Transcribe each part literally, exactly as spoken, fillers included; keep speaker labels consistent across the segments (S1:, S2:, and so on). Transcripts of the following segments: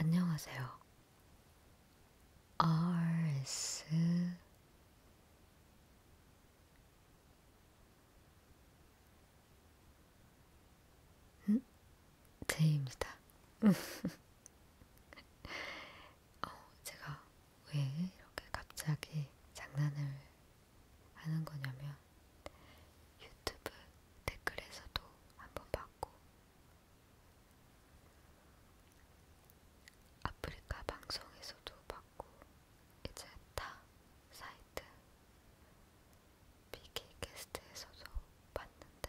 S1: 안녕하세요. 아르에스 음? 제이입니다. 어, 제가 왜 이렇게 갑자기 장난을 하는 거냐면 유튜브 댓글에서도 한번 봤고 아프리카 방송에서도 봤고 이제 타 사이트 비키캐스트에서도 봤는데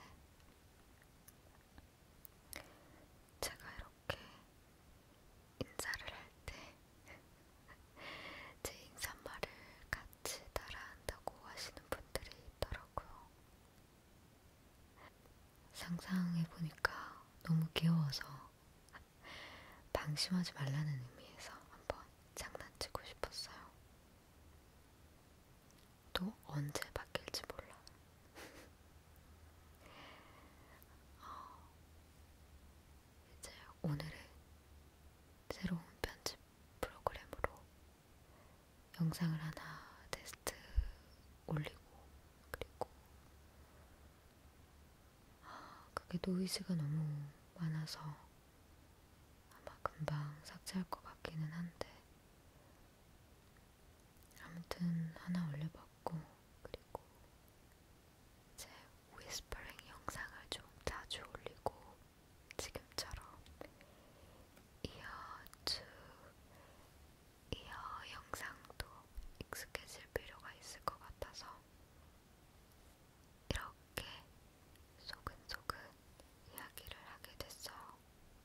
S1: 제가 이렇게 인사를 할 때 제 인사말을 같이 따라한다고 하시는 분들이 있더라고요. 상상해보니까 너무 귀여워서 방심하지 말라는 의미에서 한번 장난치고 싶었어요. 또 언제 바뀔지 몰라. 어, 이제 오늘은 새로운 편집 프로그램으로 영상을 하나 테스트 올리고 그리고 아, 그게 노이즈가 너무 많아서 아마 금방 삭제할 것 같기는 한데 아무튼 하나 올려봤고 그리고 이제 위스퍼링 영상을 좀 자주 올리고 지금처럼 이어 투 이어 영상도 익숙해질 필요가 있을 것 같아서 이렇게 소근소근 이야기를 하게 됐어요.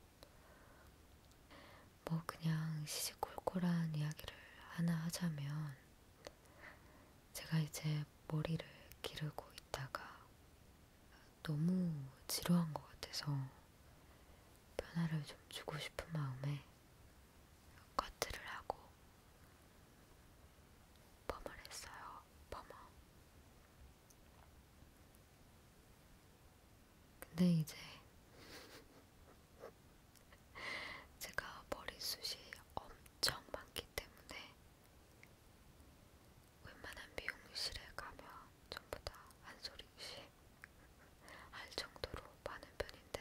S1: 뭐 그냥 시시콜콜한 이야기를 하나 하자면 제가 이제 머리를 기르고 있다가 너무 지루한 것 같아서 변화를 좀 주고 싶은 마음에 커트를 하고 펌을 했어요. 펌어. 근데 이제 제가 머리숱이 엄청 많기 때문에 웬만한 미용실에 가면 전부 다 한 소리씩 할 정도로 많은 편인데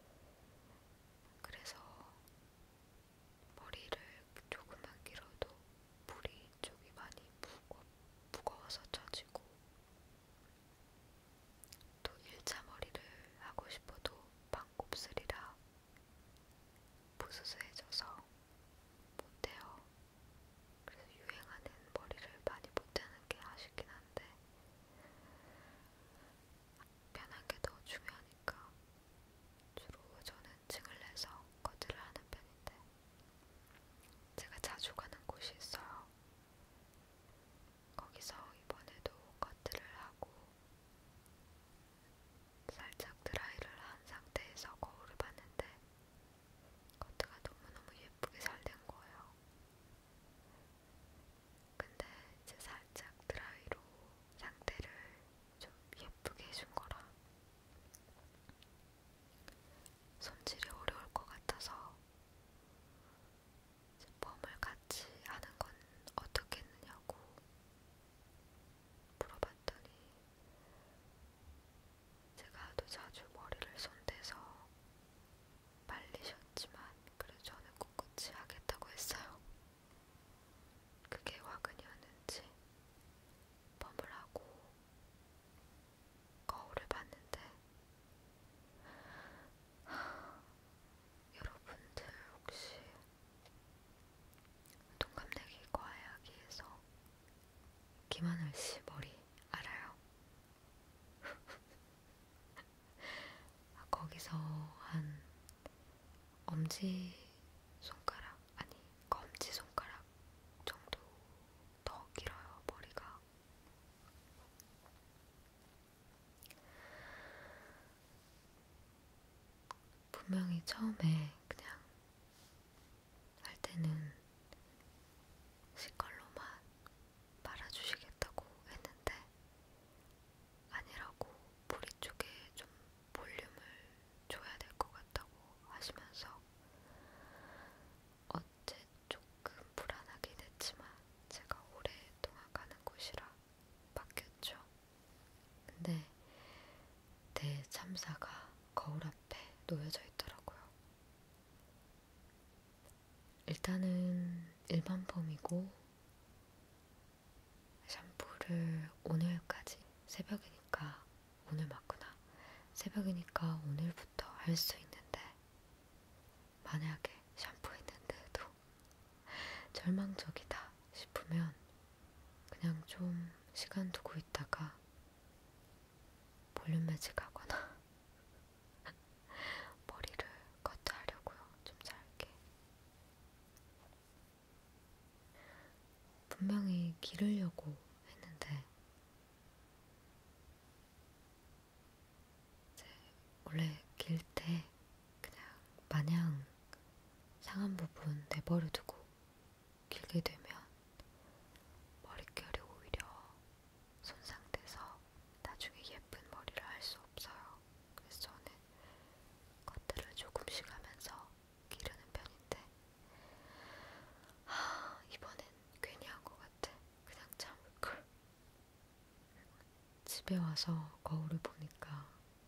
S1: 그래서 머리를 조금만 길어도 뿌리 쪽이 많이 무거, 무거워서 처지고 또 일자 머리를 하고 싶어도 반곱슬이라 부스스해져서 못해요. 그래서 유행하는 머리를 많이 못하는 게 아쉽긴 한데 편한 게 더 중요하니까 주로 저는 층을 내서 커트를 하는 편인데 제가 자주 가는 곳이 있어요. 거기서 이번에도 커트를 하고 살짝 드라이를 한 상태에서 거울을 봤는데 커트가 너무너무 예쁘게 잘 된 거예요. 근데 이제 살짝 드라이로 상태를 좀 예쁘게 해준 거라 손질이 어려울 것 같아서 이제 펌을 같이 하는 건 어떻게 했느냐고 물어봤더니 제가 하도 자주 머리를 손대서 말리셨지만 그래도 저는 꿋꿋이 하겠다고 했어요. 그게 화근이었는지 펌을 하고 거울을 봤는데 하, 여러분들 혹시 동갑내기 과외하기에서 김하늘 씨 머리 알아요? 아, 거기서 한 엄지 손가락 아니 검지 손가락 정도 더 길어요 머리가. 분명히 처음에 그냥 할 때는 시컬로만 말아주시겠다고 했는데 아니라고 뿌리 쪽에 좀 볼륨을 줘야 될 것 같다고 하시면서 어째 일단은 일반 펌이고 샴푸를 오늘까지 새벽이니까 오늘 맞구나. 새벽이니까 오늘부터 할 수 있는데 만약에 샴푸했는데도 절망적이다 싶으면 그냥 좀 시간 두고 있다가 볼륨 매직하거나 머리를 커트하려고요. 좀 짧게. 분명히 기르려고 했는데 이제 원래 길 때 그냥 마냥 상한 부분 내버려두고 길게 되면 머릿결이 오히려 손상돼서 나중에 예쁜 머리를 할 수 없어요. 그래서 저는 커트를 조금씩 하면서 기르는 편인데 하, 이번엔 괜히 한 것 같아. 그냥 참을걸. 집에 와서 거울을 보니까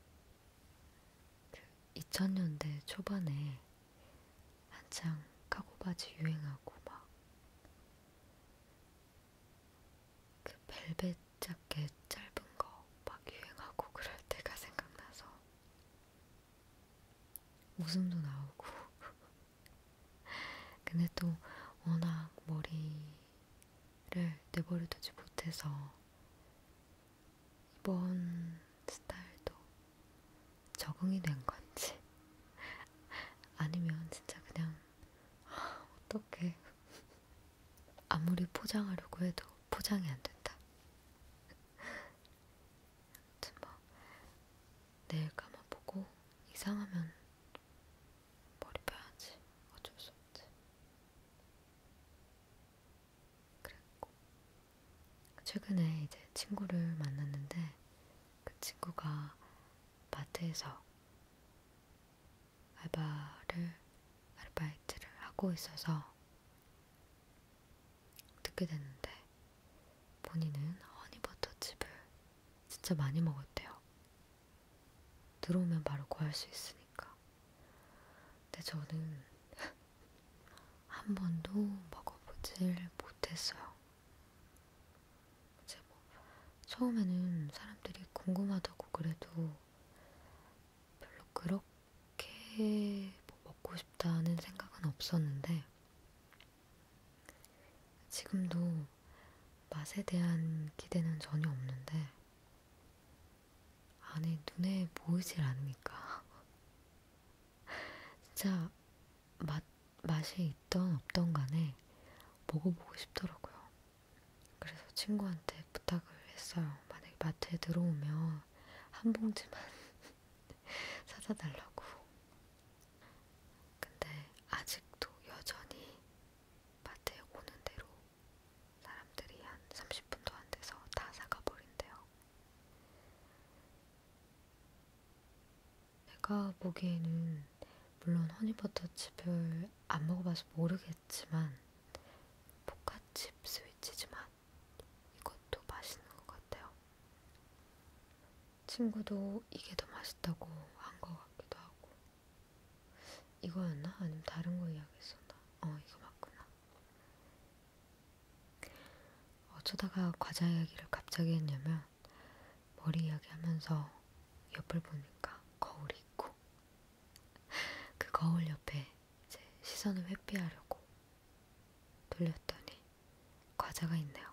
S1: 그 이천 년대 초반에 한창 카고 바지 유행하고 막 그 벨벳 자켓 짧은 거 막 유행하고 그럴 때가 생각나서 웃음도 나오고 근데 또 워낙 머리를 내버려두지 못해서 이번 스타일도 적응이 된 건지 아니면 진짜 그냥 어떡해 아무리 포장하려고 해도 포장이 안 된다. 아무튼 뭐 내일 감아보고 이상하면 머리 펴야지. 어쩔 수 없지. 그랬고 최근에 이제 친구를 만났는데 그 친구가 마트에서 알바를 아르바이트를 하고 있어서 듣게 됐는데 본인은 허니버터칩을 진짜 많이 먹었대요. 들어오면 바로 구할 수 있으니까. 근데 저는 한 번도 먹어보질 못했어요. 이제 뭐 처음에는 사람들이 궁금하다고 그래도 별로 그렇게 뭐 먹고 싶다는 생각은 없었는데 지금도 맛에 대한 기대는 전혀 없는데 안에 눈에 보이질 않으니까 진짜 맛, 맛이 있던 없던 간에 먹어보고 싶더라고요. 그래서 친구한테 부탁을 했어요. 만약에 마트에 들어오면 한 봉지만 사다 달라고. 근데 아직도 여전히 마트에 오는 대로 사람들이 한 삼십 분도 안 돼서 다 사가 버린대요. 내가 보기에는 물론 허니버터칩을 안 먹어봐서 모르겠지만 포카칩 스위치지만 이것도 맛있는 것 같아요. 친구도 이게 더 맛있다고 한 것 같기도 하고 이거였나? 아니면 다른 거 이야기했었나? 어 이거 맞구나. 어쩌다가 과자 이야기를 갑자기 했냐면 머리 이야기하면서 옆을 보니까 거울이 있고 그 거울 옆에 이제 시선을 회피하려고 돌렸더니 과자가 있네요.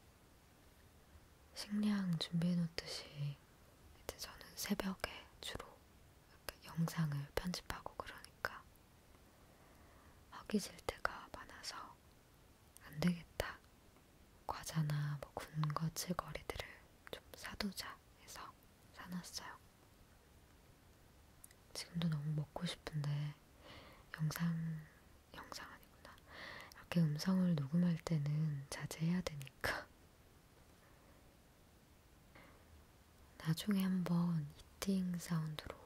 S1: 식량 준비해놓듯이 이제 저는 새벽에 주로 영상을 편집하고 그러니까 허기질 때가 많아서 안 되겠다. 과자나 뭐 군것질거리들을 좀 사두자 해서 사놨어요. 지금도 너무 먹고 싶은데 영상, 영상 아니구나. 이렇게 음성을 녹음할 때는 자제해야 되니까 나중에 한번 이팅 사운드로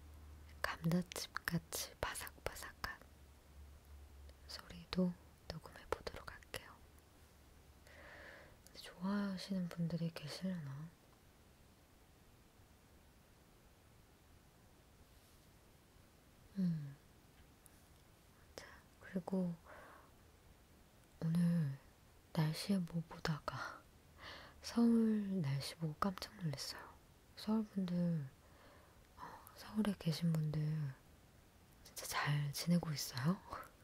S1: 감자칩같이 바삭바삭한 소리도 녹음해 보도록 할게요. 좋아하시는 분들이 계시려나? 음. 자, 그리고 오늘 날씨에 뭐 보다가 서울 날씨 보고 깜짝 놀랐어요. 서울 분들, 어, 서울에 계신 분들 진짜 잘 지내고 있어요?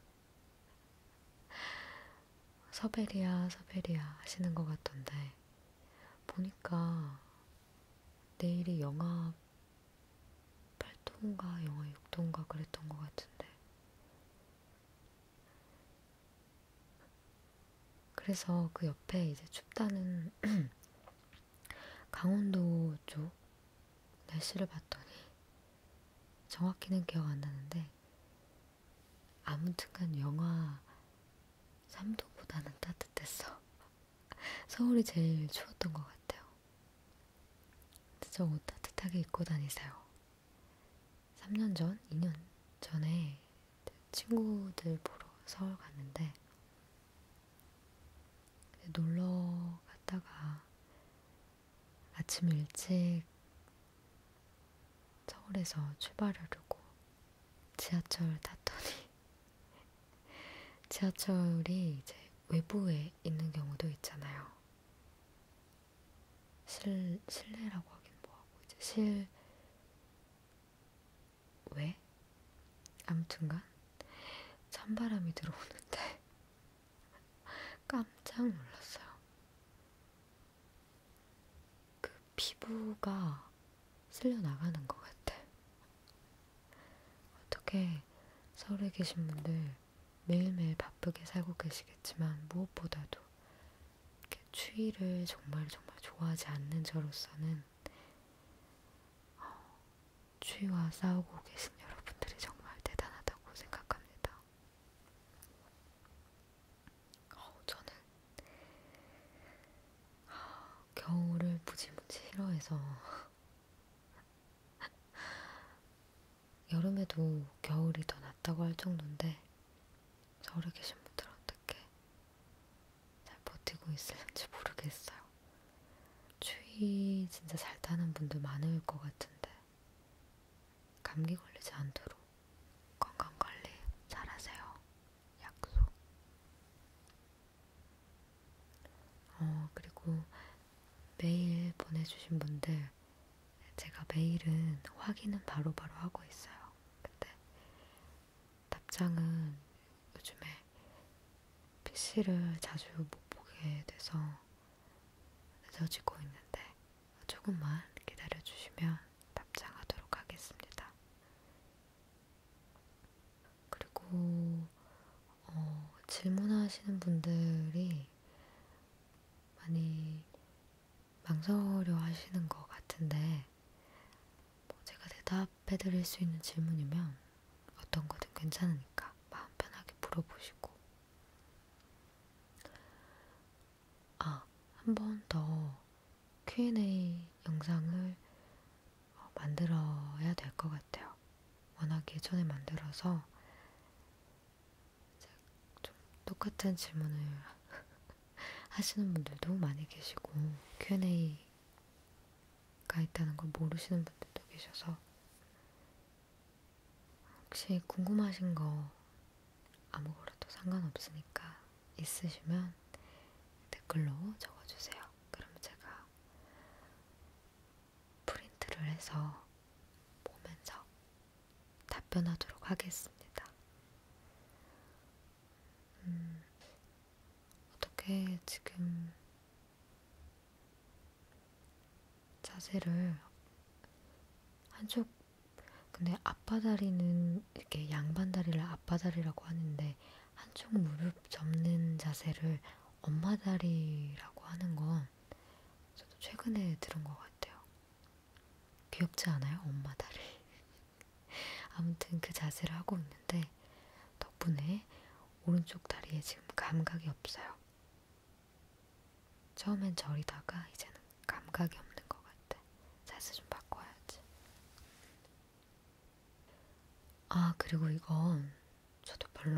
S1: 서베리아, 서베리아 하시는 것 같던데 보니까 내일이 영하 팔 도인가 영하 육 도인가 그랬던 것 같은데 그래서 그 옆에 이제 춥다는 강원도 쪽 날씨를 봤더니 정확히는 기억 안 나는데 아무튼간 영하 삼 도보다는 따뜻했어. 서울이 제일 추웠던 것 같아요. 진짜 옷 따뜻하게 입고 다니세요. 삼 년 전, 이 년 전에 친구들 보러 서울 갔는데 놀러 갔다가 아침 일찍 서울에서 출발하려고 지하철 탔더니 지하철이 이제 외부에 있는 경우도 있잖아요. 실, 실내라고 하긴 뭐하고 이제 실외? 아무튼간 찬바람이 들어오는데 깜짝 놀랐어요. 그 피부가 쓸려 나가는 것 같아. 어떻게 서울에 계신 분들 매일매일 바쁘게 살고 계시겠지만 무엇보다도 이렇게 추위를 정말 정말 좋아하지 않는 저로서는 어, 추위와 싸우고 계신 여러분들이 정말 대단하다고 생각합니다. 어, 저는 어, 겨울을 무지무지 싫어해서 여름에도 겨울이 더 낫다고 할 정도인데 서울에 계신 분들은 어떻게 잘 버티고 있을지 모르겠어요. 추위 진짜 잘 타는 분들 많을 것 같은데 감기 걸리지 않도록 건강관리 잘하세요. 약속. 어, 그리고 메일 보내주신 분들 제가 메일은 확인은 바로바로 바로 하고 있어요. 근데 답장은 요즘에 피씨를 자주 못 보게 돼서 늦어지고 있는데 조금만 기다려주시면 답장하도록 하겠습니다. 그리고 어, 질문하시는 분들이 많이 망설여 하시는 것 같은데 뭐 제가 대답해드릴 수 있는 질문이면 어떤 거든 괜찮으니까 마음 편하게 물어보시고 아, 한 번 더 큐앤에이 영상을 어, 만들어야 될 것 같아요. 워낙 예전에 만들어서 이제 좀 똑같은 질문을 하시는 분들도 많이 계시고 큐앤에이가 있다는 걸 모르시는 분들도 계셔서 혹시 궁금하신 거 아무거나도 상관없으니까 있으시면 댓글로 적어주세요. 그럼 제가 프린트를 해서 보면서 답변하도록 하겠습니다. 음, 어떻게 지금 자세를 한쪽 근데 앞바다리는 이렇게 양반다리를 앞바다리라고 하는데 한쪽 무릎 접는 자세를 엄마다리라고 하는 건 저도 최근에 들은 것 같아요. 귀엽지 않아요? 엄마다리. 아무튼 그 자세를 하고 있는데 덕분에 오른쪽 다리에 지금 감각이 없어요. 처음엔 저리다가 이제는 감각이 없는 것 같아. 자세 좀 바꿔야지. 아, 그리고 이건 저도 별로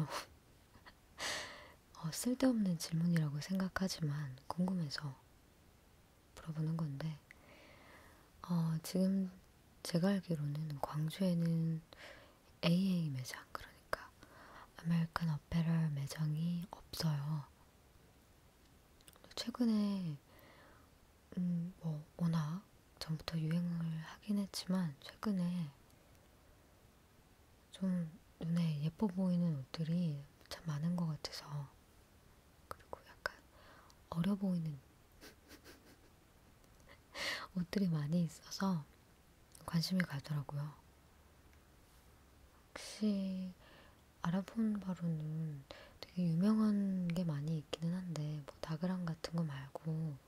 S1: 어, 쓸데없는 질문이라고 생각하지만 궁금해서 물어보는 건데 어, 지금 제가 알기로는 광주에는 에이에이 매장, 그러니까 아메리칸 어페럴 매장이 없어요. 최근에 음, 뭐 워낙 전부터 유행을 하긴 했지만 최근에 좀 눈에 예뻐 보이는 옷들이 참 많은 것 같아서, 그리고 약간 어려 보이는 옷들이 많이 있어서 관심이 가더라고요. 혹시 알아본 바로는 되게 유명한 게 많이 있기는 한데, 뭐 다그랑 같은 거 말고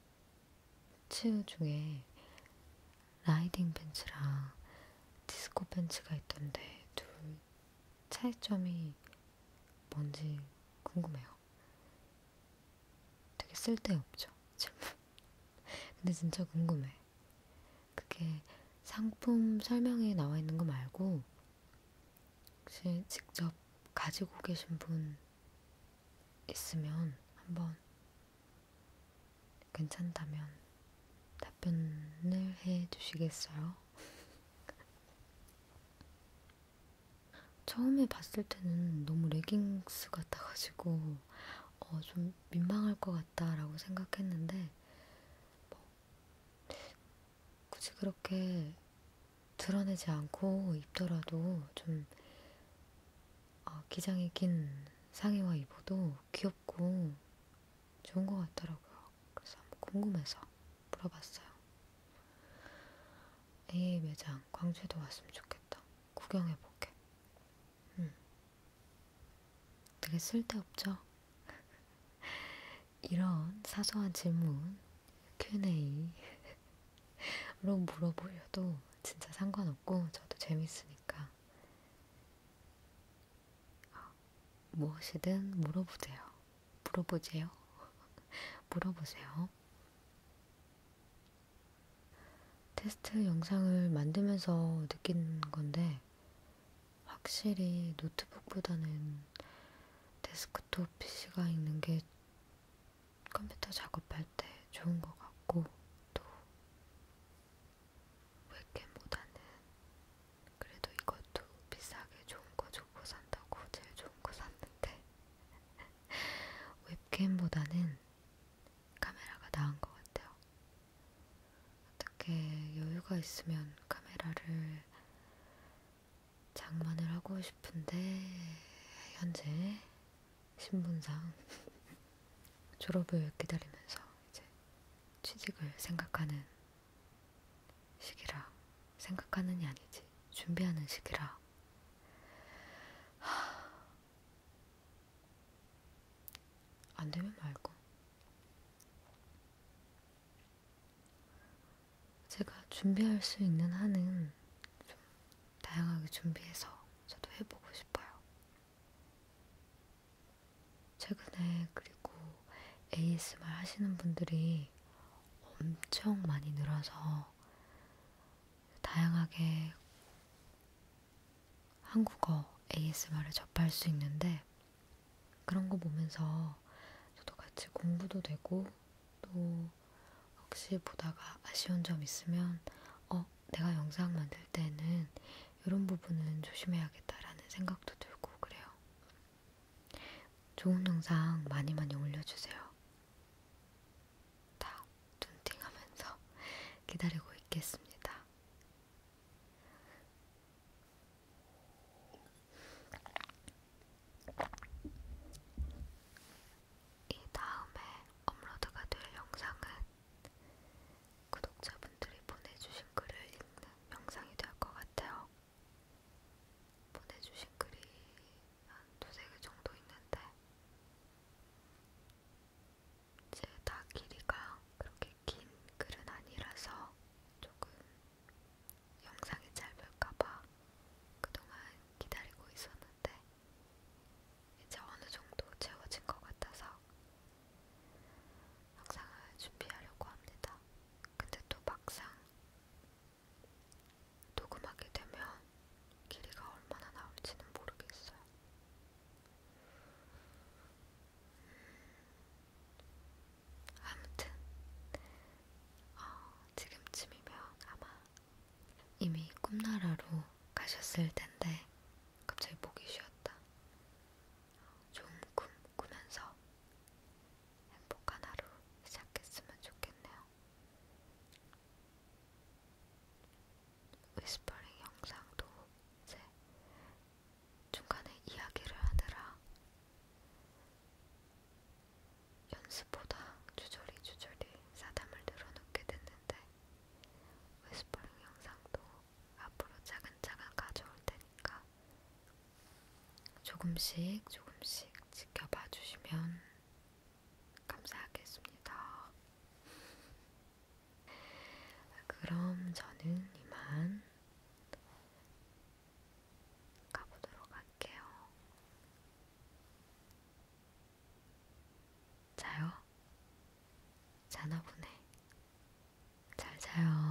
S1: 츠 중에 라이딩 팬츠랑 디스코 팬츠가 있던데 둘 차이점이 뭔지 궁금해요. 되게 쓸데없죠, 질문. 근데 진짜 궁금해. 그게 상품 설명에 나와 있는 거 말고 혹시 직접 가지고 계신 분 있으면 한번 괜찮다면 답변을 해 주시겠어요? 처음에 봤을 때는 너무 레깅스 같아가지고 어, 좀 민망할 것 같다라고 생각했는데, 뭐 굳이 그렇게 드러내지 않고 입더라도 좀 어, 기장이 긴 상의와 입어도 귀엽고 좋은 것 같더라고요. 그래서 한번 궁금해서 물어봤어요. 이 매장 광주에도 왔으면 좋겠다. 구경해볼게. 음, 되게 쓸데없죠? 이런 사소한 질문, 큐 앤 에이로 물어보셔도 진짜 상관없고 저도 재밌으니까 무엇이든 물어보세요. 물어보세요. 물어보세요. 테스트 영상을 만들면서 느낀 건데, 확실히 노트북보다는 데스크톱 피씨가 있는 게 컴퓨터 작업할 때 좋은 것 같고, 또 웹캠보다는 그래도 이것도 비싸게 좋은 거 주고 산다고 제일 좋은 거 샀는데 웹캠보다는 카메라가 나은 것 같아요. 어떻게 여유가 있으면 카메라를 장만을 하고 싶은데 현재 신분상 졸업을 기다리면서 이제 취직을 생각하는 시기라, 생각하는이 아니지 준비하는 시기라 안 되면 말고, 제가 준비할 수 있는 한은 좀 다양하게 준비해서 저도 해보고 싶어요. 최근에 그리고 에이에스엠알 하시는 분들이 엄청 많이 늘어서 다양하게 한국어 에이에스엠알을 접할 수 있는데, 그런 거 보면서 저도 같이 공부도 되고, 또 혹시 보다가 아쉬운 점 있으면 어, 내가 영상 만들 때는 이런 부분은 조심해야겠다라는 생각도 들고 그래요. 좋은 영상 많이 많이 올려주세요. 다 눈팅하면서 기다리고 있겠습니다. 이 다음에 업로드가 될 영상은 구독자분들이 보내주신 글을 읽는 영상이 될 것 같아요. 보내주신 글이 한 두세 개 정도 있는데 이제 다 길이가 그렇게 긴 글은 아니라서 조금 영상이 짧을까봐 그동안 기다리고 있었는데 이제 어느 정도 채워진 것 같아서 영상을 준비하려고 합니다. 근데 또 막상 녹음하게 되면 길이가 얼마나 나올지는 모르겠어요. 아무튼 어, 지금쯤이면 아마 이미 꿈나라로 가셨을 텐데 갑자기 보기 쉬었다. 좋은 꿈 꾸면서 행복한 하루 조금씩 조금씩 지켜봐 주시면 감사하겠습니다. 그럼 저는 이만 가보도록 할게요. 자요? 자나 보네. 잘 자요.